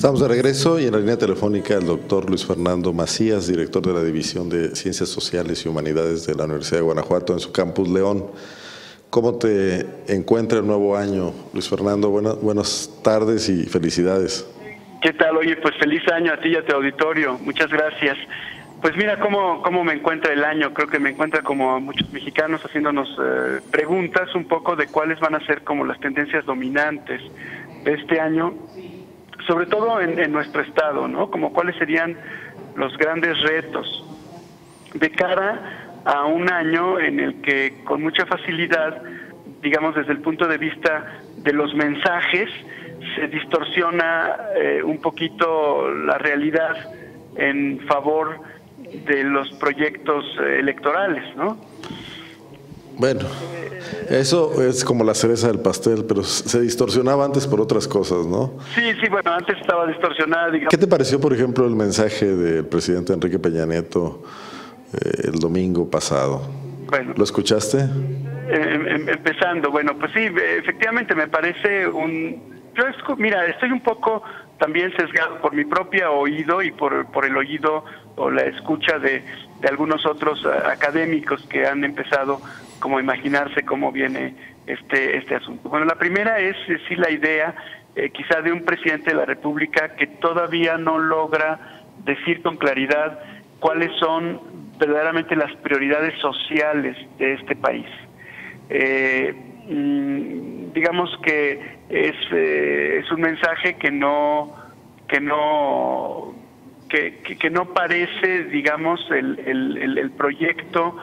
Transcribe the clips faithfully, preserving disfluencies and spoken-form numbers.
Estamos de regreso y en la línea telefónica el doctor Luis Fernando Macías, director de la División de Ciencias Sociales y Humanidades de la Universidad de Guanajuato en su campus León. ¿Cómo te encuentra el nuevo año, Luis Fernando? Buenas, buenas tardes y felicidades. ¿Qué tal? Oye, pues feliz año a ti y a tu auditorio. Muchas gracias. Pues mira cómo, cómo me encuentra el año. Creo que me encuentra como a muchos mexicanos haciéndonos eh, preguntas un poco de cuáles van a ser como las tendencias dominantes de este año, sobre todo en, en nuestro estado, ¿no? Como cuáles serían los grandes retos de cara a un año en el que con mucha facilidad, digamos desde el punto de vista de los mensajes, se distorsiona eh, un poquito la realidad en favor de los proyectos eh, electorales, ¿no? Bueno, eso es como la cereza del pastel, pero se distorsionaba antes por otras cosas, ¿no? Sí, sí, bueno, antes estaba distorsionada, digamos. ¿Qué te pareció, por ejemplo, el mensaje del presidente Enrique Peña Nieto eh, el domingo pasado? Bueno, ¿Lo escuchaste? Eh, empezando, bueno, pues sí, efectivamente me parece un... Yo, mira, estoy un poco también sesgado por mi propio oído y por, por el oído o la escucha de, de algunos otros académicos que han empezado como a imaginarse cómo viene este, este asunto. Bueno, la primera es sí la idea eh, quizá de un presidente de la República que todavía no logra decir con claridad cuáles son verdaderamente las prioridades sociales de este país. Eh, digamos que es, eh, es un mensaje que no que no que, que, que no parece, digamos, el, el, el proyecto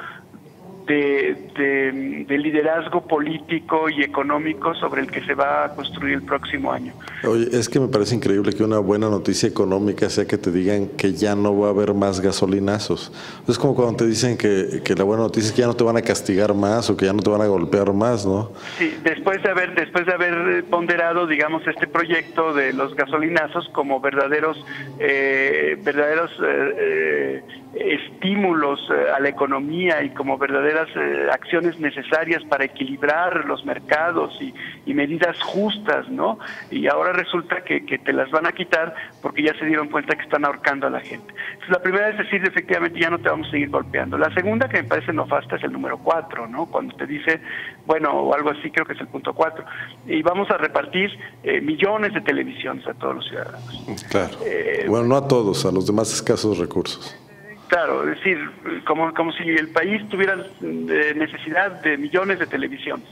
de, de, de liderazgo político y económico sobre el que se va a construir el próximo año. Oye, es que me parece increíble que una buena noticia económica sea que te digan que ya no va a haber más gasolinazos. Es como cuando te dicen que, que la buena noticia es que ya no te van a castigar más o que ya no te van a golpear más, ¿no? Sí, después de haber después de haber ponderado, digamos, este proyecto de los gasolinazos como verdaderos eh, verdaderos eh, eh, estímulos eh, a la economía y como verdaderas eh, acciones necesarias para equilibrar los mercados y, y medidas justas, ¿no? Y ahora resulta que, que te las van a quitar porque ya se dieron cuenta que están ahorcando a la gente. Entonces, la primera es decir, efectivamente ya no te vamos a seguir golpeando. La segunda, que me parece nefasta, es el número cuatro, ¿no? Cuando te dice, bueno, o algo así, creo que es el punto cuatro, y vamos a repartir eh, millones de televisiones a todos los ciudadanos. Claro. Eh, bueno, no a todos, a los demás escasos recursos. Claro, es decir, como, como si el país tuviera eh, necesidad de millones de televisiones.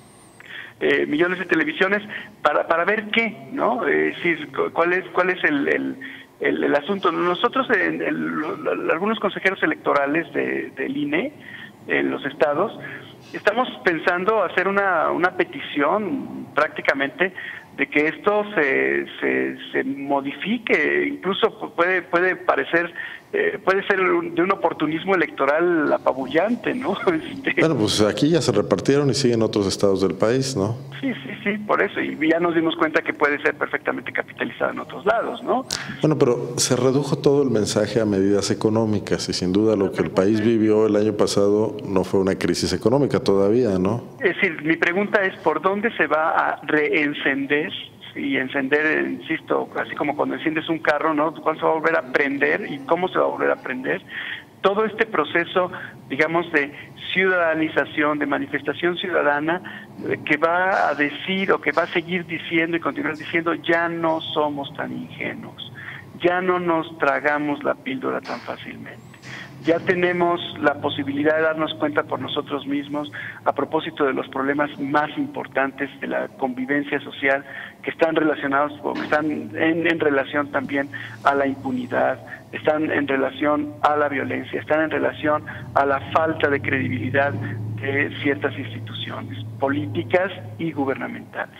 Eh, millones de televisiones para para ver qué, ¿no? Es decir, cuál es cuál es el, el, el, el asunto. Nosotros, en, el, algunos consejeros electorales de, del I N E en los estados, estamos pensando hacer una, una petición prácticamente de que esto se, se, se modifique, incluso puede puede parecer, eh, puede ser de un oportunismo electoral apabullante, ¿no? Este... Bueno, pues aquí ya se repartieron y siguen otros estados del país, ¿no? Sí, sí, sí, por eso, y ya nos dimos cuenta que puede ser perfectamente capitalizado en otros lados, ¿no? Bueno, pero se redujo todo el mensaje a medidas económicas y sin duda lo que el país vivió el año pasado no fue una crisis económica todavía, ¿no? Es decir, mi pregunta es ¿por dónde se va a reencender? Y encender, insisto, así como cuando enciendes un carro, ¿no? ¿Cuándo se va a volver a prender y cómo se va a volver a prender? Todo este proceso, digamos, de ciudadanización, de manifestación ciudadana, que va a decir o que va a seguir diciendo y continuar diciendo, ya no somos tan ingenuos, ya no nos tragamos la píldora tan fácilmente. Ya tenemos la posibilidad de darnos cuenta por nosotros mismos a propósito de los problemas más importantes de la convivencia social que están relacionados o que están en, en relación también a la impunidad, están en relación a la violencia, están en relación a la falta de credibilidad de ciertas instituciones políticas y gubernamentales.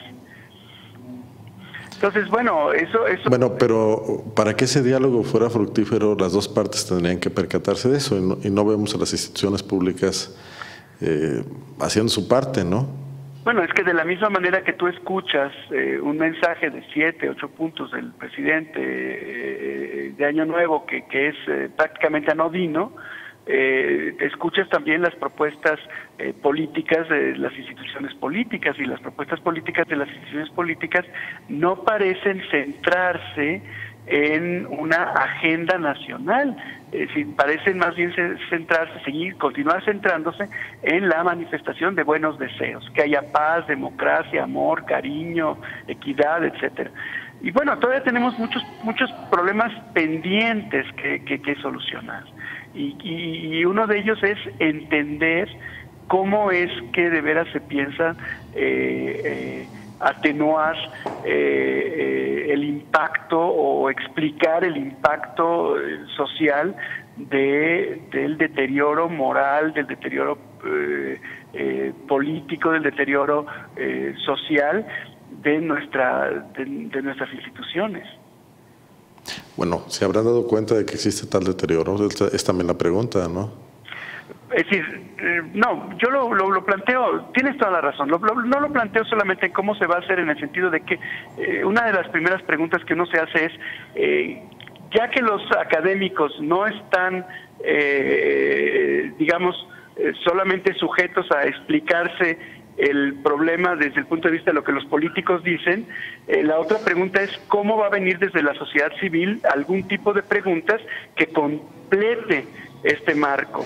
Entonces, bueno, eso, eso... Bueno, pero para que ese diálogo fuera fructífero, las dos partes tendrían que percatarse de eso y no, y no vemos a las instituciones públicas eh, haciendo su parte, ¿no? Bueno, es que de la misma manera que tú escuchas eh, un mensaje de siete, ocho puntos del presidente eh, de Año Nuevo, que, que es eh, prácticamente anodino, eh, escuchas también las propuestas eh, políticas de las instituciones políticas, y las propuestas políticas de las instituciones políticas no parecen centrarse en una agenda nacional, es decir, parecen más bien centrarse, seguir, continuar centrándose en la manifestación de buenos deseos, que haya paz, democracia, amor, cariño, equidad, etcétera. Y bueno, todavía tenemos muchos muchos problemas pendientes que, que, que solucionar. Y, y, y uno de ellos es entender cómo es que de veras se piensa eh, eh, atenuar eh, eh, el impacto o explicar el impacto social de, del deterioro moral, del deterioro eh, eh, político, del deterioro eh, social de nuestra de, de nuestras instituciones. Bueno, ¿se habrán dado cuenta de que existe tal deterioro? Es también la pregunta, ¿no? Es decir, eh, no, yo lo, lo, lo planteo, tienes toda la razón, lo, lo, no lo planteo solamente en cómo se va a hacer, en el sentido de que eh, una de las primeras preguntas que uno se hace es, eh, ya que los académicos no están, eh, digamos, eh, solamente sujetos a explicarse el problema desde el punto de vista de lo que los políticos dicen, eh, la otra pregunta es cómo va a venir desde la sociedad civil algún tipo de preguntas que complete este marco.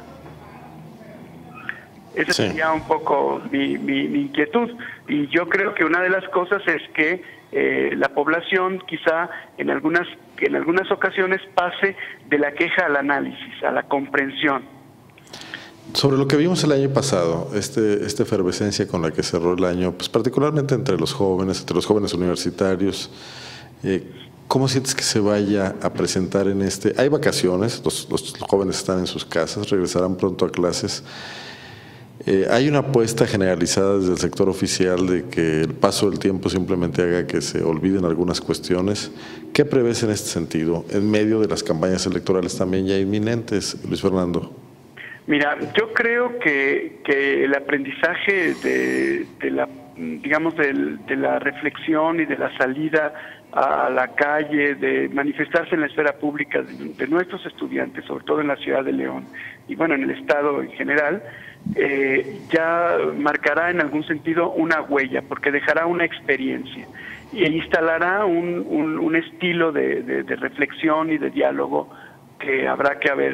Esa sí. sería un poco mi, mi, mi inquietud, y yo creo que una de las cosas es que eh, la población quizá en algunas, en algunas ocasiones pase de la queja al análisis, a la comprensión. Sobre lo que vimos el año pasado, este, esta efervescencia con la que cerró el año, pues particularmente entre los jóvenes, entre los jóvenes universitarios, eh, ¿cómo sientes que se vaya a presentar en este? Hay vacaciones, los, los jóvenes están en sus casas, regresarán pronto a clases. Eh, hay una apuesta generalizada desde el sector oficial de que el paso del tiempo simplemente haga que se olviden algunas cuestiones. ¿Qué prevés en este sentido, en medio de las campañas electorales también ya inminentes, Luis Fernando? Mira, yo creo que, que el aprendizaje de, de la, digamos, de, de la reflexión y de la salida a la calle, de manifestarse en la esfera pública de, de nuestros estudiantes, sobre todo en la ciudad de León y bueno, en el estado en general, eh, ya marcará en algún sentido una huella, porque dejará una experiencia e instalará un, un, un estilo de, de, de reflexión y de diálogo que habrá que haber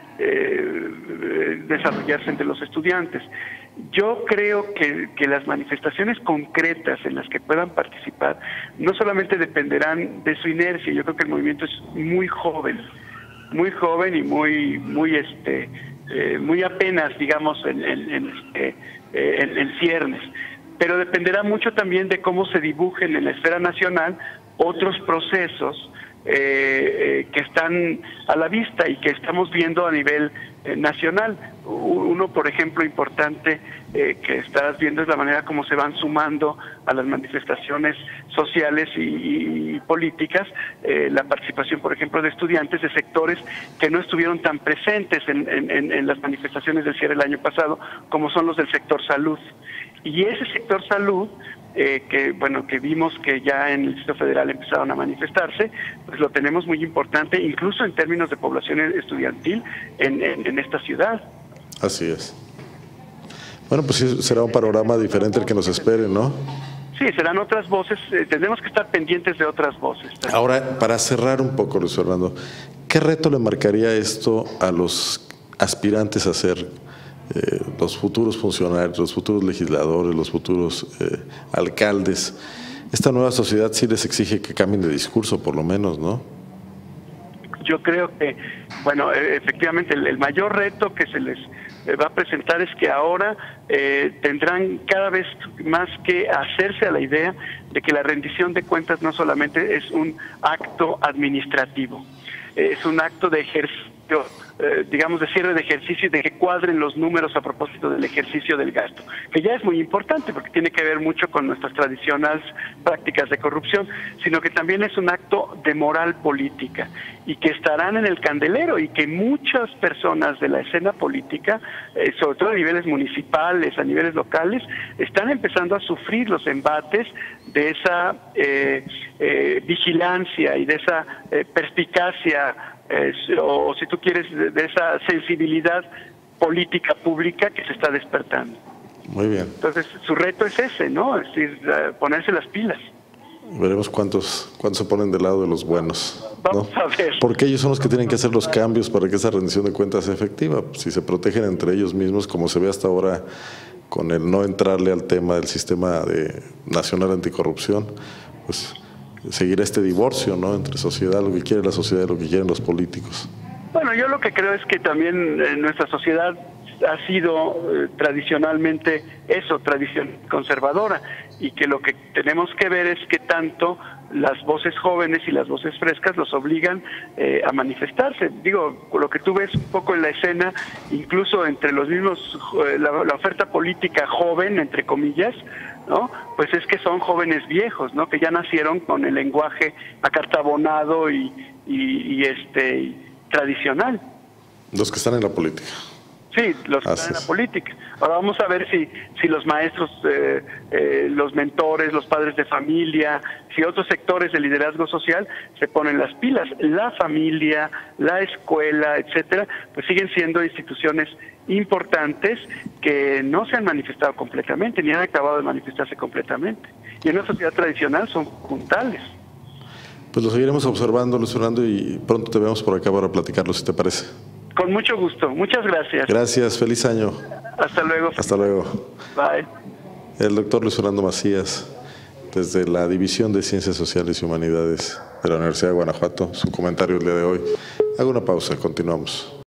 Eh, desarrollarse entre los estudiantes. Yo creo que, que las manifestaciones concretas en las que puedan participar no solamente dependerán de su inercia. Yo creo que el movimiento es muy joven, muy joven y muy, muy, este, eh, muy apenas, digamos, en, en, en, este, eh, en, en ciernes. Pero dependerá mucho también de cómo se dibujen en la esfera nacional otros procesos Eh, eh, que están a la vista y que estamos viendo a nivel eh, nacional. Uno, por ejemplo, importante eh, que estás viendo es la manera como se van sumando a las manifestaciones sociales y, y políticas, eh, la participación, por ejemplo, de estudiantes de sectores que no estuvieron tan presentes en, en, en las manifestaciones del cierre el año pasado, como son los del sector salud. Y ese sector salud, Eh, que bueno que vimos que ya en el Distrito Federal empezaron a manifestarse, pues lo tenemos muy importante, incluso en términos de población estudiantil en, en, en esta ciudad. Así es. Bueno, pues sí, será un panorama diferente el que nos espere, ¿no? Sí, serán otras voces, eh, tendremos que estar pendientes de otras voces también. Ahora, para cerrar un poco, Luis Fernando, ¿qué reto le marcaría esto a los aspirantes a ser Eh, los futuros funcionarios, los futuros legisladores, los futuros eh, alcaldes? Esta nueva sociedad sí les exige que cambien de discurso, por lo menos, ¿no? Yo creo que, bueno, efectivamente el, el mayor reto que se les va a presentar es que ahora eh, tendrán cada vez más que hacerse a la idea de que la rendición de cuentas no solamente es un acto administrativo, es un acto de ejercicio, eh, digamos, de cierre de ejercicio y de que cuadren los números a propósito del ejercicio del gasto, que ya es muy importante porque tiene que ver mucho con nuestras tradicionales prácticas de corrupción, sino que también es un acto de moral política y que estarán en el candelero y que muchas personas de la escena política, eh, sobre todo a niveles municipales, a niveles locales, están empezando a sufrir los embates de esa eh, eh, vigilancia y de esa eh, perspicacia es, o, o si tú quieres, de, de esa sensibilidad política pública que se está despertando. Muy bien. Entonces, su reto es ese, ¿no? Es decir, ponerse las pilas. Veremos cuántos, cuántos se ponen del lado de los buenos, ¿no? Vamos a ver. Porque ellos son los que tienen que hacer los cambios para que esa rendición de cuentas sea efectiva. Si se protegen entre ellos mismos, como se ve hasta ahora con el no entrarle al tema del sistema de nacional anticorrupción, pues seguirá este divorcio, ¿no?, entre sociedad, lo que quiere la sociedad y lo que quieren los políticos. Bueno, yo lo que creo es que también eh, nuestra sociedad ha sido eh, tradicionalmente eso, tradición conservadora, y que lo que tenemos que ver es que tanto las voces jóvenes y las voces frescas los obligan eh, a manifestarse. Digo, lo que tú ves un poco en la escena, incluso entre los mismos, eh, la, la oferta política joven, entre comillas, ¿no?, pues es que son jóvenes viejos, ¿no?, que ya nacieron con el lenguaje acartabonado y, y, y este y tradicional. Los que están en la política. Sí, los que están en la política. Ahora vamos a ver si, si los maestros, eh, eh, los mentores, los padres de familia, si otros sectores de liderazgo social se ponen las pilas. La familia, la escuela, etcétera, pues siguen siendo instituciones importantes que no se han manifestado completamente, ni han acabado de manifestarse completamente. Y en una sociedad tradicional son puntales. Pues lo seguiremos observando, Luis Fernando, y pronto te vemos por acá para platicarlo, si te parece. Con mucho gusto. Muchas gracias. Gracias. Feliz año. Hasta luego. Hasta luego. Bye. El doctor Luis Fernando Macías, desde la División de Ciencias Sociales y Humanidades de la Universidad de Guanajuato, su comentario el día de hoy. Hago una pausa, continuamos.